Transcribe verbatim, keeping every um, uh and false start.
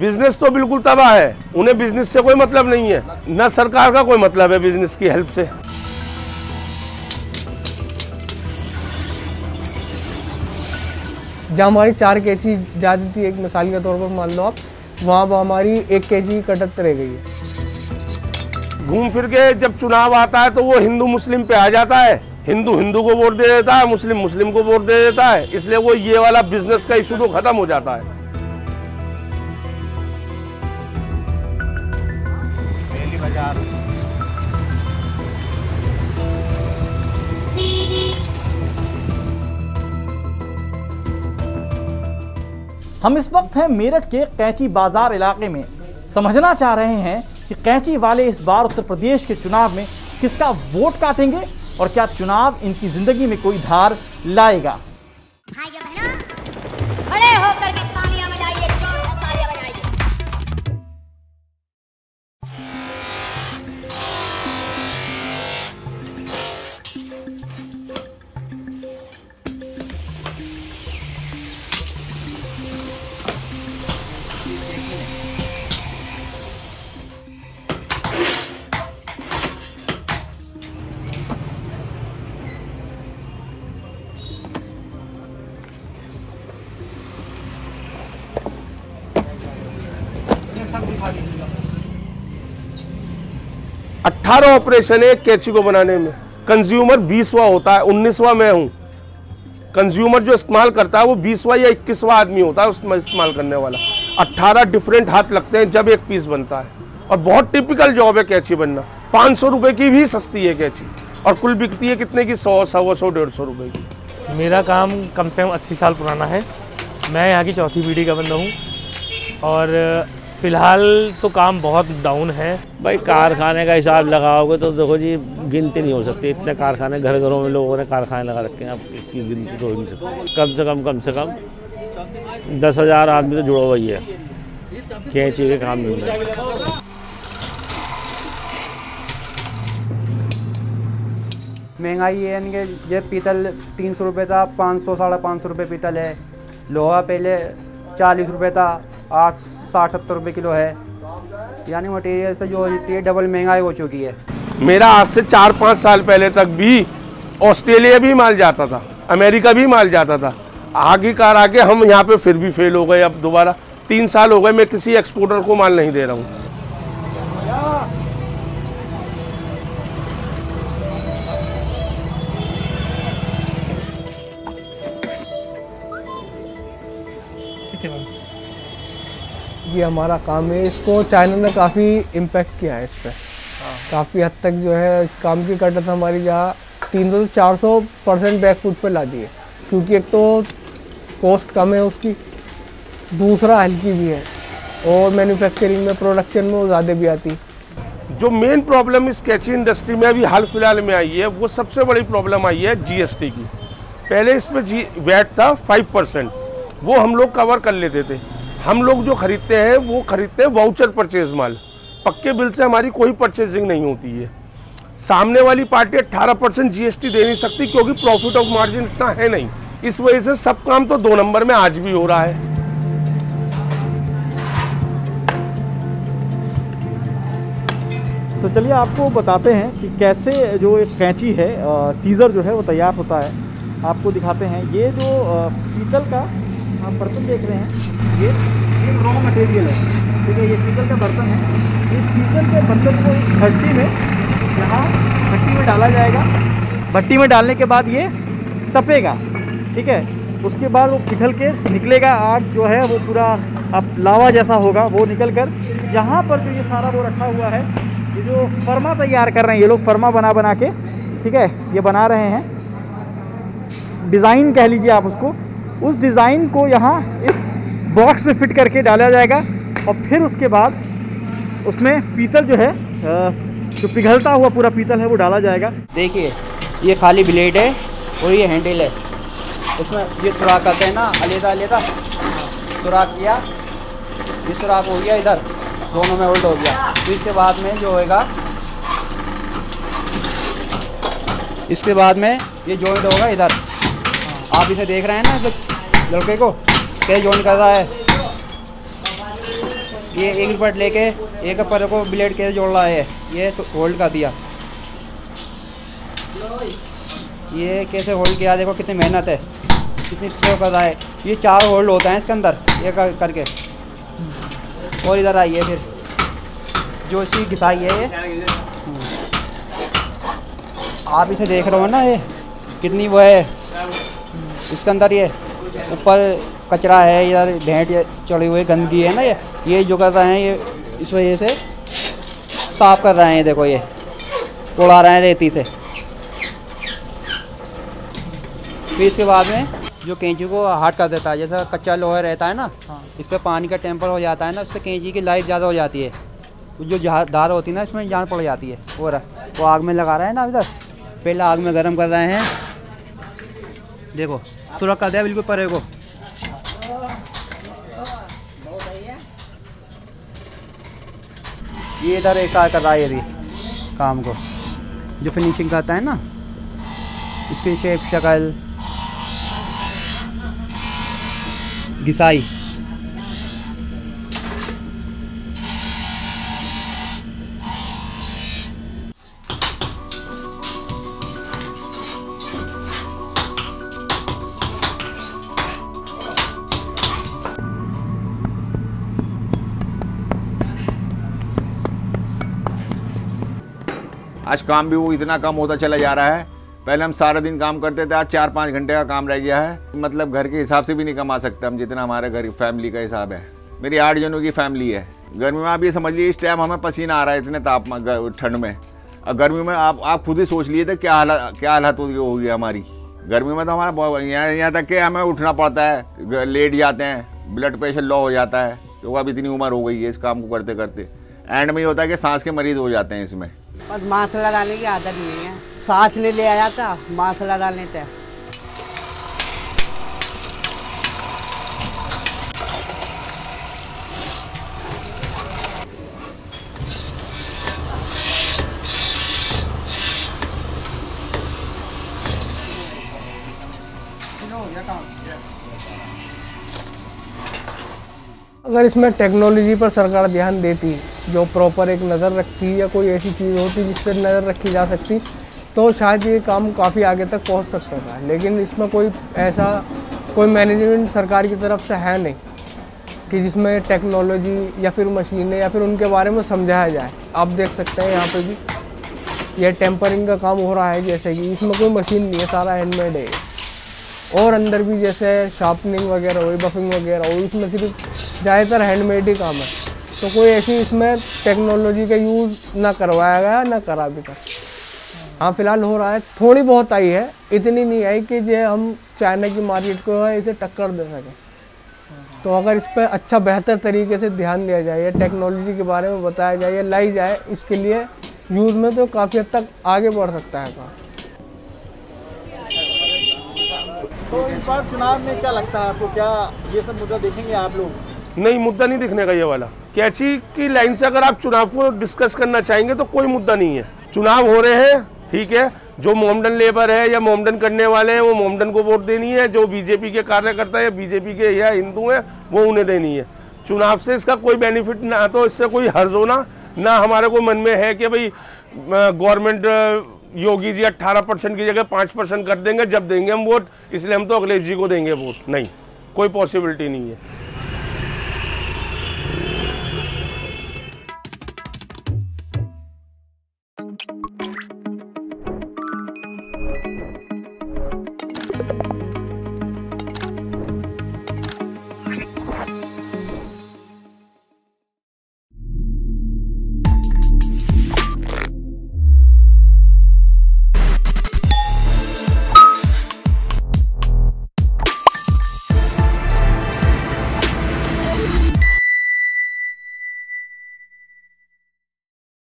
Business तो बिल्कुल तबाह है, उन्हें बिजनेस से कोई मतलब नहीं है, न सरकार का कोई मतलब है बिजनेस की हेल्प से। जहाँ हमारी चार केजी जाती थी, एक मिसाल के तौर पर मान लो आप, वहाँ पर हमारी एक केजी कटत रह गई है। घूम फिर के जब चुनाव आता है तो वो हिंदू मुस्लिम पे आ जाता है, हिंदू हिंदू को वोट दे देता है, मुस्लिम मुस्लिम को वोट दे देता है, इसलिए वो ये वाला बिजनेस का इशू तो खत्म हो जाता है। हम इस वक्त हैं मेरठ के कैंची बाजार इलाके में। समझना चाह रहे हैं कि कैंची वाले इस बार उत्तर प्रदेश के चुनाव में किसका वोट काटेंगे और क्या चुनाव इनकी जिंदगी में कोई धार लाएगा। भाइयों बहनों, खड़े होकर के तालियां बजाइए, जोर से तालियां बजाइए। अट्ठारह ऑपरेशन है एक कैंची को बनाने में, कंज्यूमर बीसवा होता है, उन्नीसवा मैं हूँ। कंज्यूमर जो इस्तेमाल करता है वो बीसवा या इक्कीसवा आदमी होता है उसमें इस्तेमाल करने वाला। अट्ठारह डिफरेंट हाथ लगते हैं जब एक पीस बनता है, और बहुत टिपिकल जॉब है कैंची बनना। पाँच सौ रुपये की भी सस्ती है कैंची, और कुल बिकती है कितने की, सौ सवा सौ डेढ़ सौ रुपये की। मेरा काम कम से कम अस्सी साल पुराना है, मैं यहाँ की चौथी पीढ़ी का बंदा हूँ, और फिलहाल तो काम बहुत डाउन है। भाई कारखाने का हिसाब लगाओगे तो देखो जी गिनती नहीं हो सकती, इतने कारखाने घर घरों में लोगों ने कारखाने लगा रखे हैं, अब इसकी गिनती तो हो नहीं सकती। कम से कम कम से कम दस हज़ार आदमी तो जुड़ा हुआ ही है कैंची के काम में। महंगाई है इनके, ये पीतल तीन सौ रुपये था, पाँच सौ साढ़े पाँच सौ रुपये पीतल है। लोहा पहले चालीस रुपये था, आठ साठ सत्तर रुपये किलो है। यानी मटेरियल से जो होती है डबल महंगाई हो चुकी है। मेरा आज से चार पाँच साल पहले तक भी ऑस्ट्रेलिया भी माल जाता था, अमेरिका भी माल जाता था। आगे कार आके हम यहाँ पे फिर भी फेल हो गए। अब दोबारा तीन साल हो गए मैं किसी एक्सपोर्टर को माल नहीं दे रहा हूँ। ये हमारा काम है, इसको चाइना ने काफ़ी इम्पेक्ट किया है इस पर। काफ़ी हद तक जो है इस काम की कटत हमारी जहाँ तीन सौ से चार सौ परसेंट बैक फुट पर ला दी है, क्योंकि एक तो कॉस्ट कम है उसकी, दूसरा हल्की भी है, और मैन्युफैक्चरिंग में प्रोडक्शन में वो ज़्यादा भी आती। जो मेन प्रॉब्लम इस कैंची इंडस्ट्री में अभी हाल फिलहाल में आई है, वो सबसे बड़ी प्रॉब्लम आई है जीएसटी की। पहले इस पर जी वैट था फाइव परसेंट, वो हम लोग कवर कर लेते थे। हम लोग जो खरीदते हैं वो खरीदते हैं वाउचर परचेज माल, पक्के बिल से हमारी कोई परचेजिंग नहीं होती है। सामने वाली पार्टी अट्ठारह परसेंट जीएसटी दे नहीं सकती, क्योंकि प्रॉफिट ऑफ मार्जिन इतना है नहीं। इस वजह से सब काम तो दो नंबर में आज भी हो रहा है। तो चलिए आपको बताते हैं कि कैसे जो एक कैंची है, सीज़र जो है वो तैयार होता है। आपको दिखाते हैं। ये जो पीतल का आप बर्तन देख रहे हैं, ये ये रॉ मटेरियल है, ठीक है। ये पीतल का बर्तन है। इस पीतल के बर्तन को इस भट्टी में, यहाँ भट्टी में डाला जाएगा। भट्टी में डालने के बाद ये तपेगा, ठीक है। उसके बाद वो पिघल के निकलेगा, आग जो है वो पूरा अब लावा जैसा होगा, वो निकल कर यहाँ पर जो ये सारा वो रखा हुआ है, ये जो फर्मा तैयार कर रहे हैं ये लोग, फर्मा बना बना के, ठीक है, ये बना रहे हैं। डिज़ाइन कह लीजिए आप उसको। उस डिज़ाइन को यहाँ इस बॉक्स में फिट करके डाला जाएगा, और फिर उसके बाद उसमें पीतल जो है, जो पिघलता हुआ पूरा पीतल है वो डाला जाएगा। देखिए ये खाली ब्लेड है और ये हैंडल है, उसमें ये सुराख करते हैं ना, अलग अलग सुराख किया, ये सुराख हो गया, इधर दोनों में होल्ड हो गया। तो इसके बाद में जो होएगा, इसके बाद में ये जॉइंट होगा इधर। आप इसे देख रहे हैं ना, लड़के को क्या जॉइंट कर रहा है, ये एक रिपट लेके एक पर को ब्लेड कैसे जोड़ रहा है, ये तो होल्ड कर दिया, ये कैसे होल्ड किया, देखो कितनी मेहनत है, कितनी स्लो कर रहा है। ये चार होल्ड होता है इसके अंदर ये कर, करके और इधर आइए फिर जो इसकी घिसाई है ये आप इसे देख रहे हो ना, ये कितनी वो है इसके अंदर, ये ऊपर कचरा है, इधर भेंट चढ़ी हुई गंदगी है ना, ये ये जो कर रहे हैं ये इस वजह से साफ कर रहे हैं। देखो ये उड़ा रहे हैं रेती से। फिर इसके बाद में जो कैंची को हार्ड कर देता है, जैसा कच्चा लोहा रहता है ना, हाँ। इस पर पानी का टेम्पर हो जाता है ना, उससे कैंची की लाइफ ज़्यादा हो जाती है, जो धार होती है ना इसमें जान पड़ जाती है। और वो आग में लगा रहे हैं ना, इधर पहले आग में गर्म कर रहे हैं, देखो सुरख कर दिया बिल्कुल परे को। ये इधर एक कर रहा है ये भी काम को, जो फिनिशिंग करता है ना, इसकी शेप शक्ल घिसाई। आज काम भी वो इतना कम होता चला जा रहा है। पहले हम सारा दिन काम करते थे, आज चार पाँच घंटे का काम रह गया है। मतलब घर के हिसाब से भी नहीं कमा सकते हम जितना हमारे घर की फैमिली का हिसाब है। मेरी आठ जनों की फैमिली है। गर्मी में आप ये समझ लीजिए इस टाइम हमें पसीना आ रहा है इतने तापमान ठंड में। और गर्मी में आप आप खुद ही सोच लिए थे क्या हालत क्या हालत होगी हमारी। गर्मी में तो हमारा यहाँ यहाँ तक कि हमें उठना पड़ता है, लेट जाते हैं, ब्लड प्रेशर लो हो जाता है। तो अब इतनी उम्र हो गई है इस काम को करते करते, एंड में ये होता है कि सांस के मरीज हो जाते हैं इसमें। और मास्क लगाने की आदत नहीं है, सांस ले ले आया था मास्क लगा लेते हैं। अगर इसमें टेक्नोलॉजी पर सरकार ध्यान देती, जो प्रॉपर एक नज़र रखती या कोई ऐसी चीज़ होती जिस पर नज़र रखी जा सकती, तो शायद ये काम काफ़ी आगे तक पहुंच सकता था। लेकिन इसमें कोई ऐसा कोई मैनेजमेंट सरकार की तरफ से है नहीं कि जिसमें टेक्नोलॉजी या फिर मशीनें या फिर उनके बारे में समझाया जाए। आप देख सकते हैं यहाँ पे भी ये टेम्परिंग का काम हो रहा है, जैसे कि इसमें कोई मशीन नहीं है, सारा हैंडमेड है। और अंदर भी जैसे शार्पनिंग वगैरह हुई, बफिंग वगैरह हुई, इसमें सिर्फ ज़्यादातर हैंडमेड ही काम है। तो कोई ऐसी इसमें टेक्नोलॉजी का यूज़ ना करवाया गया ना करा अभी तक। हाँ फिलहाल हो रहा है, थोड़ी बहुत आई है, इतनी नहीं आई कि जो हम चाइना की मार्केट को है इसे टक्कर दे सकें। तो अगर इस पर अच्छा बेहतर तरीके से ध्यान दिया जाए, टेक्नोलॉजी के बारे में बताया जाए, लाई जाए, इसके लिए यूज़ में तो काफ़ी हद तक आगे बढ़ सकता है काम। तो इस बार चुनाव में क्या लगता है आपको, क्या ये सब मुद्दा देखेंगे आप लोग? नहीं, मुद्दा नहीं दिखने का ये वाला। कैंची की लाइन से अगर आप चुनाव को डिस्कस करना चाहेंगे तो कोई मुद्दा नहीं है। चुनाव हो रहे हैं, ठीक है, जो मोमडन लेबर है या मोमडन करने वाले हैं वो मोमडन को वोट देनी है, जो बीजेपी के कार्यकर्ता है, बीजेपी के या हिंदू हैं वो उन्हें देनी है। चुनाव से इसका कोई बेनिफिट ना, तो इससे कोई हर्ज होना ना हमारे को मन में है कि भाई गवर्नमेंट योगी जी अट्ठारह परसेंट की जगह पाँच परसेंट कर देंगे जब देंगे हम वोट, इसलिए हम तो अखिलेश जी को देंगे वोट। नहीं, कोई पॉसिबिलिटी नहीं है।